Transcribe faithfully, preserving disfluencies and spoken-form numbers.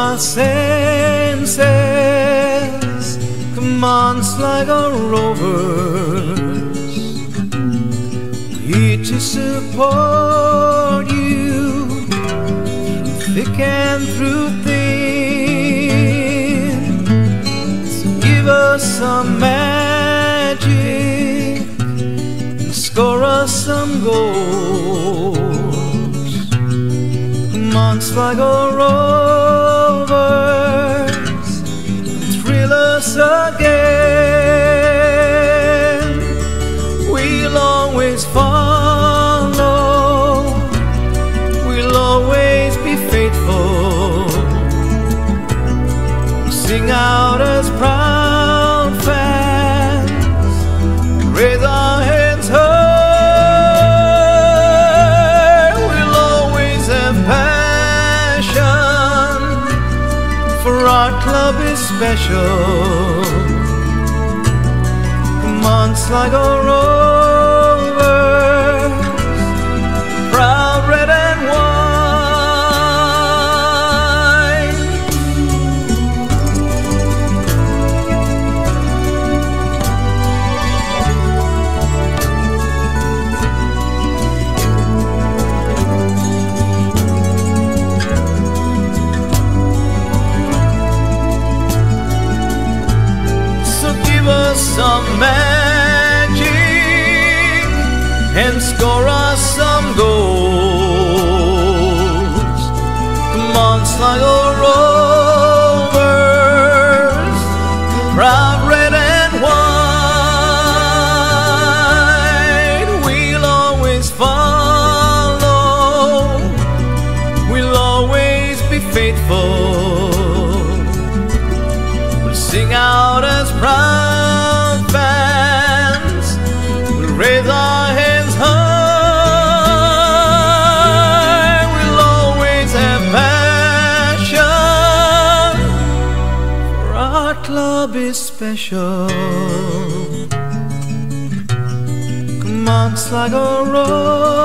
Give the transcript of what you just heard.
my senses. Come on, Sligo Rovers, here to support you through thick and through thin. So give us some magic and score us some goals. Come on, Sligo Rovers, thrill us again. We'll always follow, we'll always be faithful. We'll sing out as proud fans, raise our hands high. We'll always have passion, for our club is special. Come on, Sligo Rovers, proud red and white. So give us some magic and score us some goals. Come on, Sligo Rovers, proud red and white. We'll always follow, we'll always be faithful. We'll sing out as proud fans, we'll raise our hands high. We'll always have passion, for our club is special. Come on, Sligo Rovers,